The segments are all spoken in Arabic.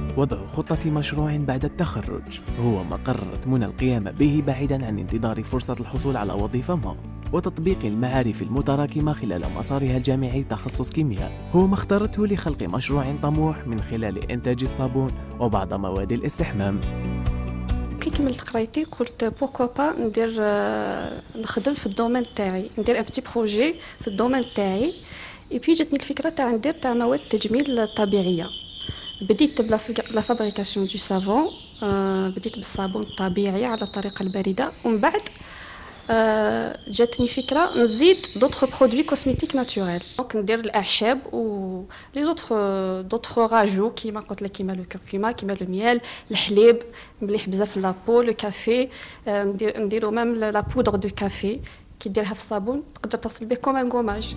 وضع خطة مشروع بعد التخرج هو ما قررت منى القيام به بعيدا عن انتظار فرصة الحصول على وظيفة ما، وتطبيق المعارف المتراكمة خلال مسارها الجامعي تخصص كيمياء هو ما اختارته لخلق مشروع طموح من خلال إنتاج الصابون وبعض مواد الاستحمام. كي كملت قرايتي قلت بوركوا با ندير نخدم في الدومين تاعي، ندير ان بتي بروجي في الدومين تاعي. اي بي جاتني الفكره تاع ندير تاع مواد تجميل طبيعيه. بديت بلا فابريكاسيون دو سافون، بديت بالصابون الطبيعي على الطريقه البارده، ومن بعد جاتني فكره نزيد دوطخ برودوي كوسميتيك ناتوريل. دونك ندير الاعشاب و لي دوطخ راجو كيما قلت لك، كيما لو كوركوما، كيما لو ميال، الحليب مليح بزاف لابو، لو كافي، نديرو ميم لا بودر دو كافي كي ديرها في الصابون تقدر تصل به كوم ان غوماج.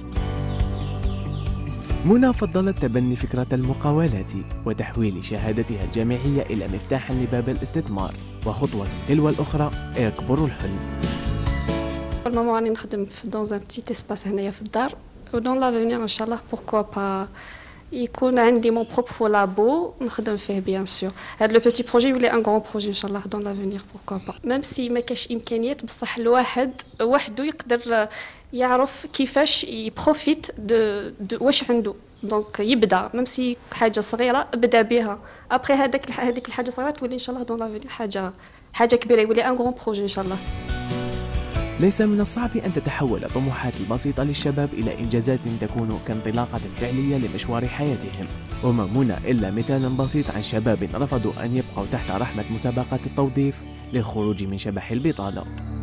منى فضلت تبني فكرة المقاولات وتحويل شهادتها الجامعية إلى مفتاح لباب الاستثمار، وخطوة تلو الأخرى يكبر الحلم. المهم راني نخدم في دون ان بتيت اسباس هنايا في الدار، ودون لافونيغ ان شاء الله بوركوا با يكون عندي مون بروبر لابو نخدم فيه بيان سور. هذا لو بيتي بروجي يولي ان غران بروجي ان شاء الله دون لافونيغ بوركوا با. ميم سي ما كاش امكانيات، بصح الواحد وحده يقدر يعرف كيفاش يبروفيت دو واش عنده. دونك يبدا ميم سي حاجه صغيره ابدا بها، ابري هذيك الحاجه الصغيره تولي ان شاء الله دون لافونيغ حاجه كبيره، يولي ان غران بروجي ان شاء الله. ليس من الصعب أن تتحول الطموحات البسيطة للشباب إلى إنجازات تكون كانطلاقة فعلية لمشوار حياتهم، وما منى إلا مثال بسيط عن شباب رفضوا أن يبقوا تحت رحمة مسابقات التوظيف للخروج من شبح البطالة.